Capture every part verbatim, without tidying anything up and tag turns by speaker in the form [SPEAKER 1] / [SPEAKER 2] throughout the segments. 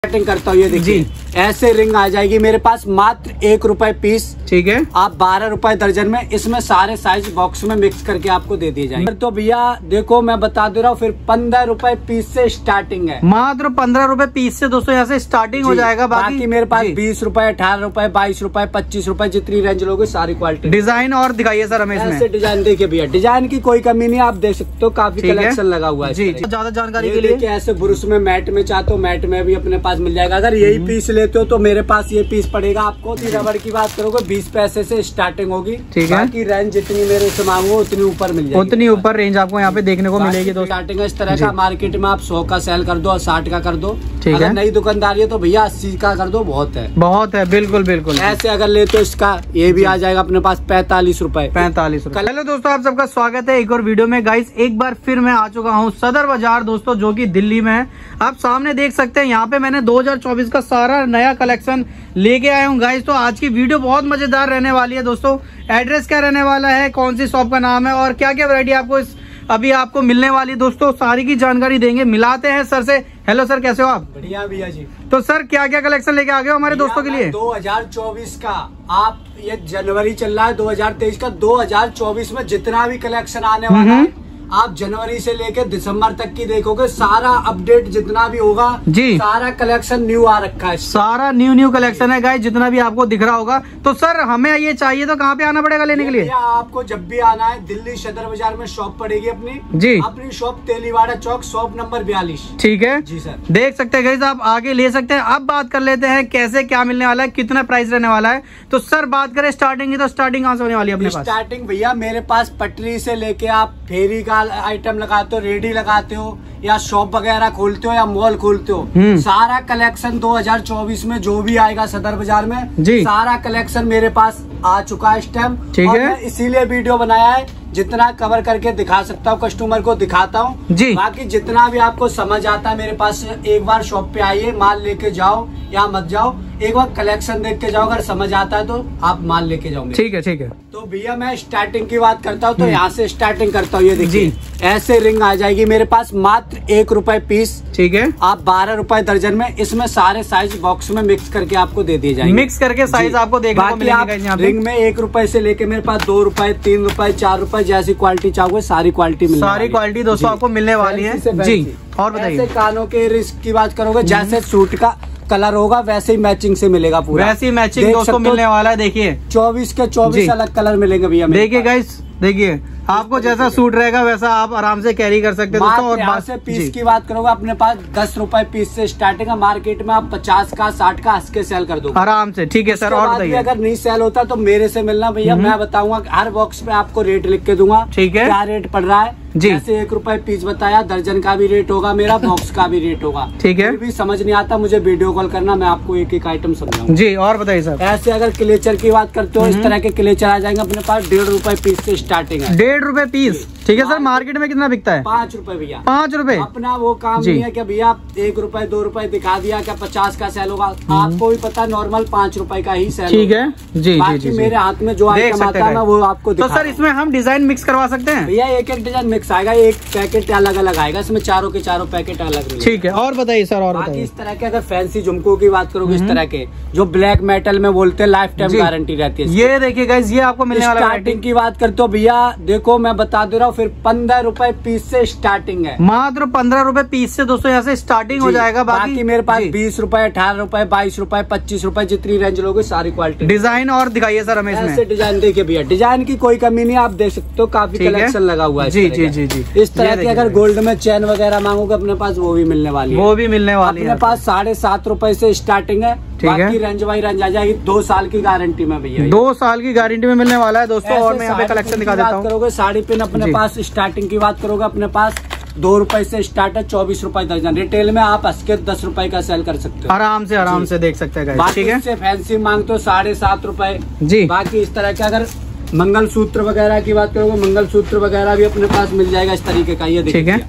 [SPEAKER 1] Cutting करता हूँ। ये देखिए ऐसे रिंग आ जाएगी मेरे पास मात्र एक रुपए पीस।
[SPEAKER 2] ठीक है,
[SPEAKER 1] आप बारह रुपए दर्जन में इसमें सारे साइज बॉक्स में मिक्स करके आपको दे दिए जाएंगे। तो भैया देखो मैं बता दे रहा हूँ, फिर पंद्रह रुपए पीस से स्टार्टिंग है,
[SPEAKER 2] मात्र पंद्रह रुपए पीस से दोस्तों यहाँ से स्टार्टिंग हो जाएगा। बाकी,
[SPEAKER 1] बाकी मेरे पास बीस रुपए अठारह रुपए बाईस रुपए पच्चीस रुपए जितनी रेंज लोगे सारी क्वालिटी।
[SPEAKER 2] डिजाइन और दिखाइए सर हमें इसमें।
[SPEAKER 1] ऐसे डिजाइन देखिए भैया, डिजाइन की कोई कमी नहीं, आप देख सकते हो काफी कलेक्शन लगा हुआ है।
[SPEAKER 2] जी, ज्यादा जानकारी के लिए
[SPEAKER 1] ऐसे ब्रुश में मैट में चाहते हो मैट में भी अपने पास मिल जाएगा। अगर यही पीस लेते हो तो मेरे पास ये पीस पड़ेगा आपको। रबड़ की बात करोगे बीस पैसे से स्टार्टिंग होगी। ठीक है, बाकी रेंज जितनी मेरे से मांगो उतनी ऊपर मिल जाएगी,
[SPEAKER 2] उतनी ऊपर रेंज आपको यहाँ पे देखने को मिलेगी। तो
[SPEAKER 1] स्टार्टिंग इस तरह का मार्केट में आप सौ का सेल कर दो और साठ का कर दो।
[SPEAKER 2] ठीक
[SPEAKER 1] अगर
[SPEAKER 2] है,
[SPEAKER 1] नई दुकानदारी है तो भैया अस्सी का कर दो, बहुत है
[SPEAKER 2] बहुत है। बिल्कुल बिल्कुल,
[SPEAKER 1] ऐसे अगर ले तो इसका ये भी आ जाएगा अपने पास पैंतालीस रूपए
[SPEAKER 2] पैंतालीस रूपए। हेलो दोस्तों, आप सबका स्वागत है एक और वीडियो में। गाइस एक बार फिर मैं आ चुका हूँ सदर बाजार दोस्तों, जो की दिल्ली में है। आप सामने देख सकते हैं यहाँ पे मैंने दो हजार चौबीस का सारा नया कलेक्शन लेके आया हूँ गाइस। तो आज की वीडियो बहुत मजेदार रहने वाली है दोस्तों। एड्रेस क्या रहने वाला है, कौन सी शॉप का नाम है और क्या क्या वैरायटी आपको इस अभी आपको मिलने वाली है दोस्तों, सारी की जानकारी देंगे। मिलाते हैं सर से। हेलो सर, कैसे हो आप?
[SPEAKER 1] बढ़िया भैया जी।
[SPEAKER 2] तो सर क्या क्या कलेक्शन लेके आ गए हो हमारे दोस्तों के लिए?
[SPEAKER 1] दो हजार चौबीस का, आप ये जनवरी चल रहा है दो हजार तेईस का, दो हजार चौबीस में जितना भी कलेक्शन आने वाला है आप जनवरी से लेकर दिसंबर तक की देखोगे, सारा अपडेट जितना भी होगा जी, सारा कलेक्शन न्यू आ रखा है, सारा
[SPEAKER 2] न्यू न्यू कलेक्शन है गाइस, जितना भी आपको दिख रहा होगा। तो सर हमें ये चाहिए तो कहाँ पे आना पड़ेगा लेने के लिए?
[SPEAKER 1] आपको जब भी आना है दिल्ली सदर बाजार में शॉप पड़ेगी अपनी
[SPEAKER 2] जी,
[SPEAKER 1] अपनी shop Teliwada Chowk, shop number बयालीस।
[SPEAKER 2] ठीक है
[SPEAKER 1] जी सर,
[SPEAKER 2] देख सकते हैं गाइस, आप आगे ले सकते हैं। अब बात कर लेते हैं कैसे क्या मिलने वाला है, कितना प्राइस रहने वाला है। तो सर बात करें स्टार्टिंग की, तो स्टार्टिंग कहाँ से होने वाली है अपने पास?
[SPEAKER 1] स्टार्टिंग भैया मेरे पास पटरी से लेके आप फेरी का आइटम लगाते हो, रेडी लगाते हो या शॉप वगैरह खोलते हो या मॉल खोलते हो, सारा कलेक्शन दो हजार चौबीस में जो भी आएगा सदर बाजार में जी, सारा कलेक्शन मेरे पास आ चुका है इस टाइम।
[SPEAKER 2] ठीक है,
[SPEAKER 1] इसीलिए वीडियो बनाया है, जितना कवर करके दिखा सकता हूँ कस्टमर को दिखाता हूँ जी। बाकी जितना भी आपको समझ आता है मेरे पास, एक बार शॉप पे आइए, माल लेके जाओ या मत जाओ, एक बार कलेक्शन देख के जाओ, अगर समझ आता है तो आप माल लेके जाओगे।
[SPEAKER 2] ठीक है ठीक है।
[SPEAKER 1] तो भैया मैं स्टार्टिंग की बात करता हूँ तो यहाँ से स्टार्टिंग करता हूँ। ये देखिए ऐसे रिंग आ जाएगी मेरे पास मात्र एक रुपए पीस। ठीक है, आप बारह रुपए दर्जन में इसमें सारे साइज बॉक्स में मिक्स करके आपको दे दिए जाएंगे।
[SPEAKER 2] मिक्स करके साइज आपको देखने को मिलेगा।
[SPEAKER 1] रिंग में एक रुपए से लेके मेरे पास दो रुपए तीन रुपए चार रुपए जैसी क्वालिटी चाहोगे सारी क्वालिटी मिल
[SPEAKER 2] सारी क्वालिटी दोस्तों आपको मिलने वाली है जी। और बताइए
[SPEAKER 1] कानों के रिस्क की बात करोगे, जैसे सूट का कलर होगा वैसे ही मैचिंग से मिलेगा पूरा,
[SPEAKER 2] वैसे ही मैचिंग दोस्तों मिलने वाला है। देखिए
[SPEAKER 1] चौबीस के चौबीस अलग कलर मिलेंगे भैया।
[SPEAKER 2] देखिए गाइस, देखिए आपको जैसा सूट रहेगा वैसा आप आराम से कैरी कर सकते हैं दोस्तों। और
[SPEAKER 1] यहाँ से पीस की बात करोगे अपने पास दस रुपए पीस से स्टार्टिंग है, मार्केट में आप पचास का साठ का हंस के सेल कर दो
[SPEAKER 2] आराम से। ठीक है सर, और बताइए
[SPEAKER 1] अगर नहीं सेल होता तो मेरे से मिलना भैया, मैं बताऊंगा हर बॉक्स पे आपको रेट लिख के दूंगा। ठीक है, क्या रेट पड़ रहा है जी, जैसे एक रुपए पीस बताया, दर्जन का भी रेट होगा मेरा, बॉक्स का भी रेट होगा। ठीक है, भी समझ नहीं आता मुझे वीडियो कॉल करना, मैं आपको एक एक आइटम समझाऊंगा जी। और बताइए सर, ऐसे अगर क्लेचर की बात करते हो इस तरह के क्लेचर आ जाएंगे अपने पास, डेढ़ रुपए पीस से स्टार्टिंग है।
[SPEAKER 2] डेढ़ रुपए पीस, ठीक है सर। मार्केट में कितना बिकता है?
[SPEAKER 1] पाँच रुपए भैया।
[SPEAKER 2] पाँच रुपए
[SPEAKER 1] अपना वो काम नहीं है कि भैया एक रुपए दो रुपए दिखा दिया क्या पचास का सेल होगा, आपको भी पता नॉर्मल पाँच रुपए का ही सेल। ठीक है जी जी, मेरे हाथ में जो आइटम आता है वो आपको। तो
[SPEAKER 2] सर इसमें हम डिजाइन मिक्स करवा सकते हैं
[SPEAKER 1] भैया? एक एक डिजाइन मिक्स आएगा, एक पैकेट अलग अलग आएगा, इसमें चारों के चारों पैकेट अलग।
[SPEAKER 2] ठीक है, और बताइए सर। और
[SPEAKER 1] बाकी इस तरह के अगर फैंसी झुमकों की बात करोगे, इस तरह के जो ब्लैक मेटल में बोलते हैं लाइफ टाइम गारंटी रहती है,
[SPEAKER 2] ये देखिए गाइस, ये आपको मिलने वाला।
[SPEAKER 1] स्टार्टिंग की बात करते हो भैया, देखो मैं बता दे रहा हूँ, फिर पंद्रह रुपए पीस से स्टार्टिंग है,
[SPEAKER 2] मात्र पंद्रह रुपए पीस से दोस्तों यहाँ से स्टार्टिंग हो जाएगा।
[SPEAKER 1] बाकी मेरे पास बीस रुपए अठारह रुपए बाईस रुपए पच्चीस रुपए जितनी रेंज लोगे सारी क्वालिटी।
[SPEAKER 2] डिजाइन और दिखाइए सर हमें इसमें।
[SPEAKER 1] डिजाइन देखिए भैया, डिजाइन की कोई कमी नहीं, आप देख सकते हो काफी कलेक्शन लगा हुआ है जी जी जी जी। इस तरह की अगर गोल्ड में चैन वगैरह मांगोगे अपने पास वो भी मिलने वाली है,
[SPEAKER 2] वो भी मिलने वाली है।
[SPEAKER 1] अपने पास साढ़े सात रुपए से स्टार्टिंग है। बाकी रेंज बाई रेंज आ जाएगी, दो साल की गारंटी में भैया, दो
[SPEAKER 2] साल की गारंटी में मिलने वाला है दोस्तों। और मैं यहाँ पे कलेक्शन दिखा देता हूँ।
[SPEAKER 1] करोगे साड़ी पिन अपने पास स्टार्टिंग की बात करोगे अपने पास दो रुपए से स्टार्ट है, चौबीस रुपए दर्जन। रिटेल में आप हंस के दस रुपए का सेल कर सकते हो आराम से, आराम से देख सकते हैं। ठीक है, फैंसी मांगते हो साढ़े सात रुपए जी। बाकी इस तरह के अगर मंगल सूत्र वगैरह की बात करोगे, मंगल सूत्र वगैरह भी अपने पास मिल जाएगा इस तरीके का। ये देखिए,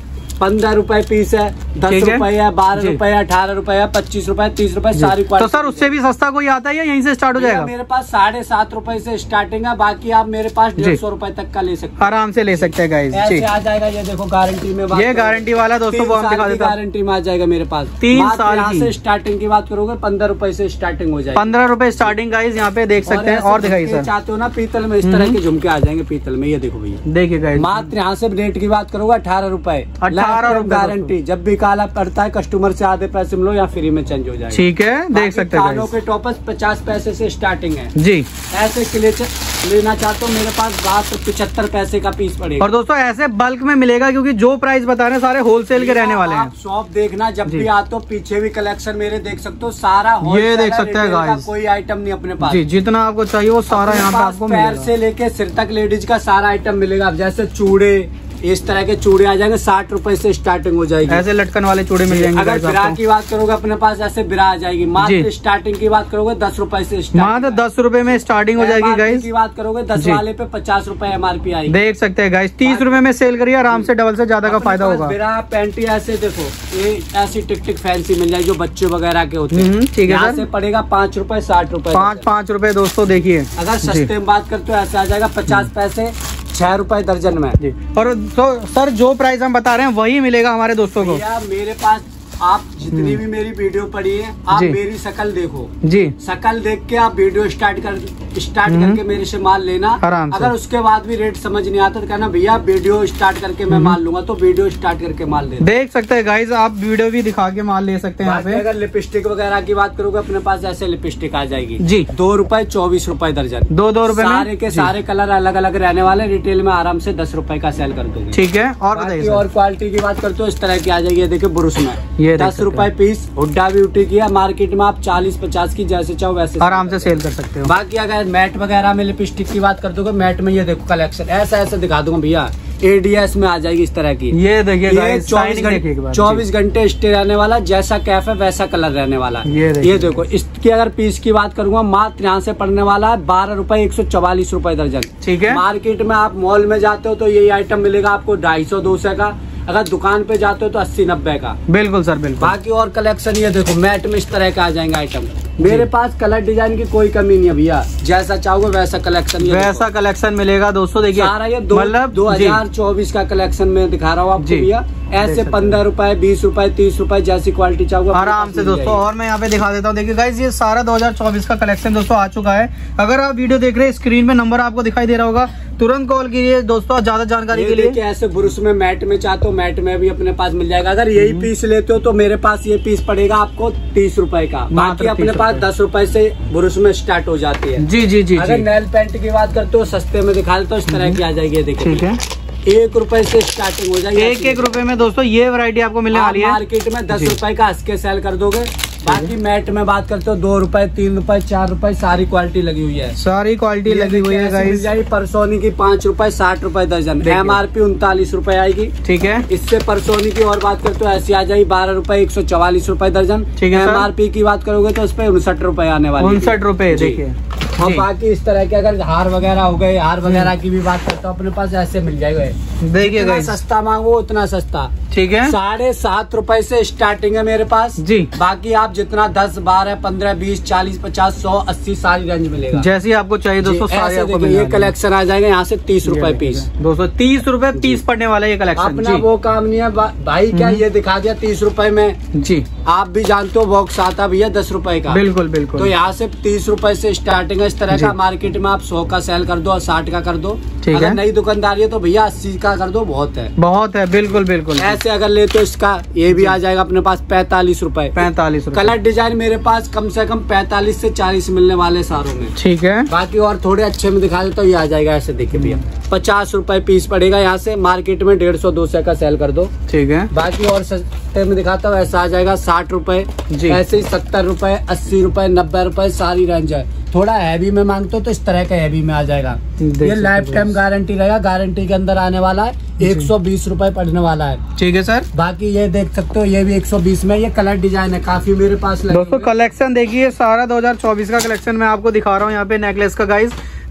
[SPEAKER 1] पंद्रह रुपए पीस है, दस रुपए है, बारह रुपए है, अठारह रुपए है, पच्चीस रुपए, तीस रुपए, सारी
[SPEAKER 2] क्वालिटी। तो सर उससे भी सस्ता कोई आता है या यहीं से स्टार्ट हो जाएगा?
[SPEAKER 1] मेरे पास साढ़े सात रुपए से स्टार्टिंग है, बाकी आप मेरे पास डेढ़ सौ रुपए तक का ले सकते हैं,
[SPEAKER 2] आराम से ले सकते हैं गाइस।
[SPEAKER 1] ऐसे आ जाएगा। ये देखो गारंटी में,
[SPEAKER 2] ये गारंटी वाला दोस्तों वो हम दिखा देते हैं,
[SPEAKER 1] गारंटी में आ जाएगा मेरे पास
[SPEAKER 2] तीन साल
[SPEAKER 1] यहाँ से स्टार्टिंग की बात करोगे पंद्रह रुपए से स्टार्टिंग हो जाएगी,
[SPEAKER 2] पंद्रह रुपए स्टार्टिंग गाइस यहाँ पे देख सकते हैं। और दिखाइए सर,
[SPEAKER 1] चाहते हो ना पीतल में, इस तरह के झुमके आ जाएंगे पीतल में। ये देखो भैया,
[SPEAKER 2] देखिए गाइस,
[SPEAKER 1] मात्र यहाँ से रेट की बात करोगे अठारह रुपए,
[SPEAKER 2] अठारह
[SPEAKER 1] गारंटी। जब भी काला पड़ता है कस्टमर से आधे पैसे मिलो या फ्री में चेंज हो जाएगा।
[SPEAKER 2] ठीक है, देख सकते हैं।
[SPEAKER 1] कानों के टॉपर्स पचास पैसे से स्टार्टिंग है
[SPEAKER 2] जी।
[SPEAKER 1] ऐसे क्लेचर लेना चाहते हो मेरे पास बात पिछहत्तर पैसे का पीस पड़ेगा।
[SPEAKER 2] और दोस्तों ऐसे बल्क में मिलेगा, क्योंकि जो प्राइस बता रहे हैं सारे होलसेल के रहने वाले हैं।
[SPEAKER 1] आप शॉप देखना जब भी आते हो, पीछे भी कलेक्शन मेरे देख सकते हो, सारा
[SPEAKER 2] ये देख सकते हैं गाइस,
[SPEAKER 1] कोई आइटम नहीं अपने पास
[SPEAKER 2] जी। जितना आपको चाहिए वो सारा यहाँ पे आपको
[SPEAKER 1] पैर से लेके सिर तक लेडीज का सारा आइटम मिलेगा। जैसे चूड़े, इस तरह के चूड़े आ जाएंगे, साठ रुपए से स्टार्टिंग हो जाएगी।
[SPEAKER 2] ऐसे लटकन वाले चूड़े मिल जाएंगे।
[SPEAKER 1] अगर बिरा की बात करोगे अपने पास ऐसे बिरा आ जाएगी, मात्र स्टार्टिंग की बात करोगे दस रुपए से,
[SPEAKER 2] मात्र दस रुपए में स्टार्टिंग हो जाएगी गाइस।
[SPEAKER 1] की बात करोगे दस वाले पे पचास रुपए एमआरपी आएगी।
[SPEAKER 2] देख सकते हैं गाइस, तीस रुपए में सेल करिए, आराम से डबल से ज्यादा का फायदा होगा।
[SPEAKER 1] बिरा पैंटी ऐसे देखो, ये ऐसी टिक टिक फैंसी मिल जाएगी जो बच्चे वगैरह के होते हैं।
[SPEAKER 2] ठीक है, यहाँ
[SPEAKER 1] से पड़ेगा पाँच रुपए साठ रुपए,
[SPEAKER 2] पाँच पाँच रुपए दोस्तों। देखिए
[SPEAKER 1] अगर सस्ते में बात करते हो ऐसे आ जाएगा पचास पैसे, छह रुपए दर्जन में।
[SPEAKER 2] और तो सर जो प्राइस हम बता रहे हैं वही मिलेगा हमारे दोस्तों को।
[SPEAKER 1] मेरे पास आप जितनी भी मेरी वीडियो पढ़ी है, आप मेरी शकल देखो जी, शकल देख के आप वीडियो स्टार्ट कर स्टार्ट करके मेरे से माल लेना। अगर उसके बाद भी रेट समझ नहीं आता तो कहना भैया वीडियो स्टार्ट करके मैं माल लूंगा, तो वीडियो स्टार्ट करके माल ले
[SPEAKER 2] देख सकते हैं गाइज, आप वीडियो भी दिखा के माल ले सकते हैं। यहाँ पे
[SPEAKER 1] अगर लिपस्टिक वगैरह की बात करोगे अपने पास ऐसे लिपस्टिक आ जाएगी
[SPEAKER 2] जी,
[SPEAKER 1] दो रुपए चौबीस रुपए दर्जन,
[SPEAKER 2] दो दो रुपए
[SPEAKER 1] सारे के सारे कलर अलग अलग रहने वाले। रिटेल में आराम से दस रुपए का सेल कर दोगे।
[SPEAKER 2] ठीक है, और
[SPEAKER 1] और क्वालिटी की बात करते हो इस तरह की आ जाएगी। देखिए ब्रुश में ये दस रुपए पीस, हुड्डा ब्यूटी की है, मार्केट में आप चालीस पचास की जैसे चाहो वैसे
[SPEAKER 2] आराम से सेल कर सकते हो।
[SPEAKER 1] बाकी अगर मैट वगैरह में लिपस्टिक की बात कर दोगे, मैट में ये देखो कलेक्शन ऐसा ऐसा दिखा दूंगा भैया, एडीएस में आ जाएगी इस तरह की।
[SPEAKER 2] ये देखिए
[SPEAKER 1] चौबीस घंटे स्टे रहने वाला, जैसा कैफ है वैसा कलर रहने वाला। ये, ये देखो इसकी अगर पीस की बात करूंगा, मात्र यहाँ से पड़ने वाला है बारह रुपए एक सौ चौवालीस रुपए दर्जन।
[SPEAKER 2] ठीक है,
[SPEAKER 1] मार्केट में आप मॉल में जाते हो तो यही आइटम मिलेगा आपको ढाई सौ दो सौ का, अगर दुकान पे जाते हो तो अस्सी नब्बे का।
[SPEAKER 2] बिल्कुल सर, बिल्कुल।
[SPEAKER 1] बाकी और कलेक्शन ये देखो, मैट में इस तरह का आ जाएंगे आइटम। मेरे पास कलर डिजाइन की कोई कमी नहीं है भैया, जैसा चाहोगे वैसा कलेक्शन,
[SPEAKER 2] वैसा कलेक्शन मिलेगा दोस्तों। देखिए
[SPEAKER 1] सारा ये दो मतलब दो हजार चौबीस का कलेक्शन में दिखा रहा हूँ आपको भैया। ऐसे पंद्रह रुपए बीस रुपए तीस रुपए जैसी क्वालिटी चाहोगे
[SPEAKER 2] आराम से दोस्तों। और मैं यहाँ पे दिखा देता हूँ, देखिए गाइस ये सारा दो हजार चौबीस का कलेक्शन दोस्तों आ चुका है। अगर आप वीडियो देख रहे हैं, स्क्रीन में नंबर आपको दिखाई दे रहा होगा, तुरंत कॉल कीजिए दोस्तों ज्यादा जानकारी के लिए।
[SPEAKER 1] ऐसे ब्रुश में मैट में चाहते हो, मैट में भी अपने पास मिल जाएगा। अगर यही पीस लेते हो तो मेरे पास ये पीस पड़ेगा आपको तीस रुपए का, बाकी अपने पास दस रुपए से ब्रुश में स्टार्ट हो जाती है।
[SPEAKER 2] जी जी जी।
[SPEAKER 1] अगर नेल पेंट की बात करते हो सस्ते में दिखा देते हो, इस तरह की आ जाएगी। देखिए
[SPEAKER 2] ठीक है,
[SPEAKER 1] एक रुपए से स्टार्टिंग हो जाएगी।
[SPEAKER 2] एक एक रुपए में दोस्तों ये वैरायटी आपको मिलने वाली है।
[SPEAKER 1] मार्केट में दस रुपए का हंस के सेल कर दोगे। बाकी मैट में बात करते हो दो रुपए तीन रुपए चार रुपए सारी क्वालिटी लगी हुई है,
[SPEAKER 2] सारी क्वालिटी लगी हुई है गाइस।
[SPEAKER 1] परसोनी की पाँच रुपए साठ रुपए दर्जन, एमआरपी उनतालीस रुपए आएगी।
[SPEAKER 2] ठीक है,
[SPEAKER 1] इससे परसोनी की और बात करते हो ऐसी आ जाएगी बारह रुपए एक सौ चौवालीस रुपए दर्जन।
[SPEAKER 2] ठीक है,
[SPEAKER 1] एमआरपी की बात करोगे तो उस पर उनसठ रुपए आने वाले,
[SPEAKER 2] उनसठ रुपए। देखिए
[SPEAKER 1] और बाकी इस तरह के अगर हार वगैरह हो गए, हार वगैरह की भी बात करते हो अपने पास ऐसे मिल जाएगा।
[SPEAKER 2] देखिए
[SPEAKER 1] सस्ता मांगो उतना सस्ता।
[SPEAKER 2] ठीक है,
[SPEAKER 1] साढ़े सात रुपए से स्टार्टिंग है मेरे पास
[SPEAKER 2] जी।
[SPEAKER 1] बाकी आप जितना दस बारह पंद्रह बीस चालीस पचास सौ अस्सी सारी रेंज मिलेगा,
[SPEAKER 2] जैसी आपको चाहिए दोस्तों। सारे आपको
[SPEAKER 1] ये कलेक्शन आ जाएगा यहाँ से तीस रुपए पीस,
[SPEAKER 2] दोस्तों तीस रुपए पीस पड़ने वाला ये कलेक्शन।
[SPEAKER 1] अपना वो काम नहीं है भाई, क्या ये दिखा दिया तीस रुपए में जी। आप भी जानते हो बॉक्स आता भैया दस रुपए का।
[SPEAKER 2] बिल्कुल बिल्कुल।
[SPEAKER 1] तो यहाँ से तीस रुपए से स्टार्टिंग है इस तरह का। मार्केट में आप सौ का सेल कर दो, साठ का कर दो। अगर नई दुकानदारी है तो भैया अस्सी का कर दो, बहुत है
[SPEAKER 2] बहुत है। बिल्कुल बिल्कुल।
[SPEAKER 1] ऐसे अगर ले तो इसका ये भी आ जाएगा अपने पास पैंतालीस रुपए
[SPEAKER 2] पैंतालीस
[SPEAKER 1] कलर डिजाइन मेरे पास कम से कम पैंतालीस से चालीस मिलने वाले सारों में।
[SPEAKER 2] ठीक है,
[SPEAKER 1] बाकी और थोड़े अच्छे में दिखा देता तो ये आ जाएगा ऐसे। देखिए भैया पचास रुपए पीस पड़ेगा यहाँ से, मार्केट में डेढ़ सौ दो सौ का सेल कर दो।
[SPEAKER 2] ठीक है,
[SPEAKER 1] बाकी और सस्ते में दिखाता हूँ ऐसा आ जाएगा साठ रुपए, ऐसे ही सत्तर रुपए अस्सी रुपए नब्बे रुपए सारी रेंज है। थोड़ा हैवी में मांगते हो तो इस तरह का हैवी में आ जाएगा। ये लाइफ टाइम गारंटी रहेगा, गारंटी के अंदर आने वाला है, एक सौ बीस रुपए पड़ने वाला है।
[SPEAKER 2] ठीक है सर।
[SPEAKER 1] बाकी ये देख सकते हो ये भी एक सौ बीस में, ये कलर डिजाइन है काफी मेरे पास।
[SPEAKER 2] दोस्तों कलेक्शन देखिए सारा दो हजार चौबीस का कलेक्शन मैं आपको दिखा रहा हूँ यहाँ पे नेकलेस का गाइस।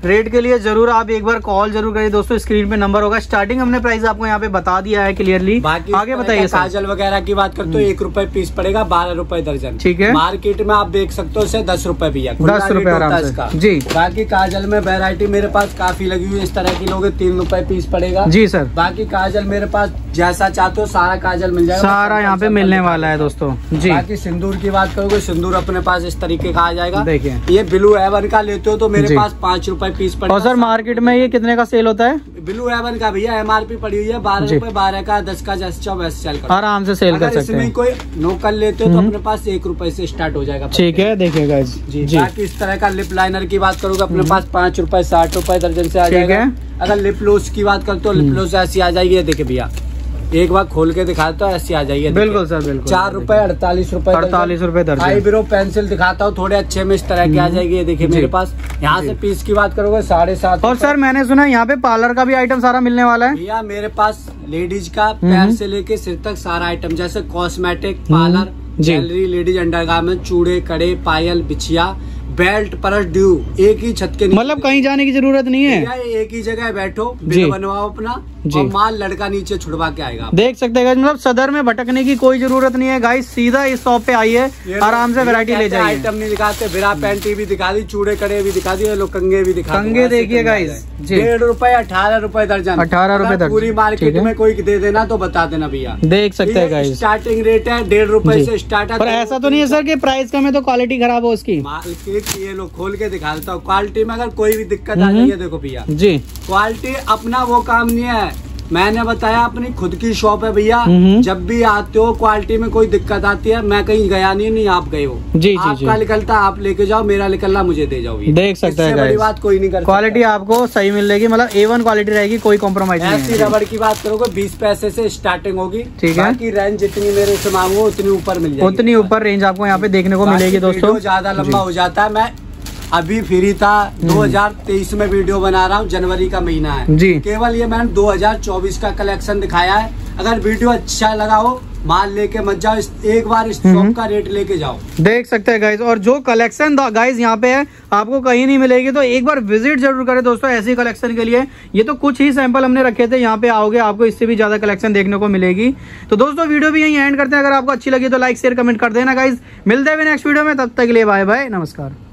[SPEAKER 2] रेट के लिए जरूर आप एक बार कॉल जरूर करिए दोस्तों, स्क्रीन पे नंबर होगा। स्टार्टिंग हमने प्राइस आपको यहाँ पे बता दिया है क्लियरली।
[SPEAKER 1] बाकी
[SPEAKER 2] आगे बताइए।
[SPEAKER 1] काजल वगैरह की बात करते हो एक रुपए पीस पड़ेगा, बारह रुपए दर्जन।
[SPEAKER 2] ठीक है।
[SPEAKER 1] मार्केट में आप देख सकते हो उसे दस रुपए भैया,
[SPEAKER 2] दस रुपए आराम से जी।
[SPEAKER 1] बाकी काजल में वेरायटी मेरे पास काफी लगी हुई है, इस तरह की लोगे तीन रुपए पीस पड़ेगा
[SPEAKER 2] जी सर।
[SPEAKER 1] बाकी काजल मेरे पास जैसा चाहते हो सारा काजल मिल जाएगा,
[SPEAKER 2] सारा यहाँ पे मिलने वाला है दोस्तों जी।
[SPEAKER 1] बाकी सिंदूर की बात करोगे, सिंदूर अपने पास इस तरीके का आ जाएगा।
[SPEAKER 2] देखिए
[SPEAKER 1] ये ब्लू एवन का लेते हो तो मेरे पास पाँच रुपए पीस पड़ेगा।
[SPEAKER 2] और सर मार्केट में ये कितने का सेल होता है?
[SPEAKER 1] ब्लू एवन का भैया एमआरपी पड़ी हुई है बारह रुपए, बारह का, दस का, जैसे चाहो वैसे सेल कर,
[SPEAKER 2] आराम से सेल कर सकते हैं।
[SPEAKER 1] इसमें कोई नोकल लेते हो तो अपने पास एक रुपए से स्टार्ट हो जाएगा।
[SPEAKER 2] ठीक है, देखिए गाइस
[SPEAKER 1] जी, जी। बाकी इस तरह का लिप लाइनर की बात करोगे अपने पास पाँच रुपए साठ रुपए दर्जन से आ जाएगा। अगर लिप ग्लोस की बात करते हो लिप ग्लोस ऐसी आ जाएगी, देखिए भैया एक बार खोल के दिखाता हूँ, ऐसी आ जाएगी।
[SPEAKER 2] बिल्कुल सर बिल्कुल।
[SPEAKER 1] चार रुपए अड़तालीस रुपए
[SPEAKER 2] अड़तालीस रुपए दर्जन।
[SPEAKER 1] आईब्रो पेंसिल दिखाता हूँ थोड़े अच्छे में, इस तरह की आ जाएगी। ये देखिए मेरे पास यहाँ से पीस की बात करोगे साढ़े सात।
[SPEAKER 2] और सर मैंने सुना है यहाँ पे पार्लर का भी आइटम सारा मिलने वाला है
[SPEAKER 1] भैया। मेरे पास लेडीज का पैर से लेके सिर तक सारा आइटम, जैसे cosmetic, parlour, jewellery, ladies undergarment, चूड़े, कड़े, पायल, बिछिया, बेल्ट, पर्स, ड्यू, एक ही छत के नीचे,
[SPEAKER 2] मतलब कहीं जाने की जरूरत नहीं है,
[SPEAKER 1] एक ही जगह बैठो, बिल बनवाओ अपना और माल लड़का नीचे छुड़वा के आएगा।
[SPEAKER 2] देख सकते हैं मतलब सदर में भटकने की कोई जरूरत नहीं है गाइस, सीधा इस शॉप पे आइए, आराम से वैरायटी ले जाइए।
[SPEAKER 1] आइटम नहीं दिखाते, बिरा पैंटी भी दिखा दी, चूड़े कड़े भी दिखा दिए, लोग कंगे भी दिखा,
[SPEAKER 2] कंगे देखिए गाइस
[SPEAKER 1] डेढ़ रुपए अठारह रुपए दर्जन,
[SPEAKER 2] अठारह रुपए दर्जन।
[SPEAKER 1] पूरी मार्केट में कोई दे देना तो बता देना भैया,
[SPEAKER 2] देख सकते हैं गाइस।
[SPEAKER 1] स्टार्टिंग रेट है डेढ़ रुपए से स्टार्ट है।
[SPEAKER 2] पर ऐसा तो नहीं है सर कि प्राइस कम है तो क्वालिटी खराब हो उसकी?
[SPEAKER 1] ये लोग खोल के दिखा देता हूँ, क्वालिटी में अगर कोई भी दिक्कत आ रही है देखो भैया
[SPEAKER 2] जी,
[SPEAKER 1] क्वालिटी अपना वो काम नहीं है, मैंने बताया अपनी खुद की शॉप है भैया। जब भी आते हो क्वालिटी में कोई दिक्कत आती है, मैं कहीं गया नहीं, नहीं आप गए हो जी, आपका निकलता आप लेके जाओ, मेरा निकलना मुझे दे जाओ।
[SPEAKER 2] देख सकते हैं
[SPEAKER 1] बड़ी बात कोई नहीं करता,
[SPEAKER 2] क्वालिटी आपको सही मिलेगी, मतलब ए वन क्वालिटी रहेगी, कोई कॉम्प्रोमाइज नहीं।
[SPEAKER 1] ऐसी रबड़ की बात करोगे बीस पैसे से स्टार्टिंग होगी,
[SPEAKER 2] ठीक है।
[SPEAKER 1] बाकी रेंज जितनी मेरे से मांगो उतनी ऊपर मिल जाएगी,
[SPEAKER 2] उतनी ऊपर रेंज आपको यहाँ पे देखने को मिलेगी दोस्तों।
[SPEAKER 1] ज्यादा लंबा हो जाता है, मैं अभी फ्री था, दो हज़ार तेईस में वीडियो बना रहा हूँ, जनवरी का महीना है जी। केवल ये मैंने दो हज़ार चौबीस का कलेक्शन दिखाया है। अगर वीडियो अच्छा लगा हो माल लेके मत जाओ, एक बार इस शॉप का रेट लेके जाओ।
[SPEAKER 2] देख सकते हैं गाइज, और जो कलेक्शन गाइज यहाँ पे है आपको कहीं नहीं मिलेगी, तो एक बार विजिट जरूर करें दोस्तों ऐसी कलेक्शन के लिए। ये तो कुछ ही सैंपल हमने रखे थे, यहाँ पे आओगे आपको इससे भी ज्यादा कलेक्शन देखने को मिलेगी। तो दोस्तों वीडियो भी यहीं एंड करते हैं, अगर आपको अच्छी लगी तो लाइक शेयर कमेंट कर देना गाइज। मिलते हैं नेक्स्ट वीडियो में, तब तक के लिए बाय बाय, नमस्कार।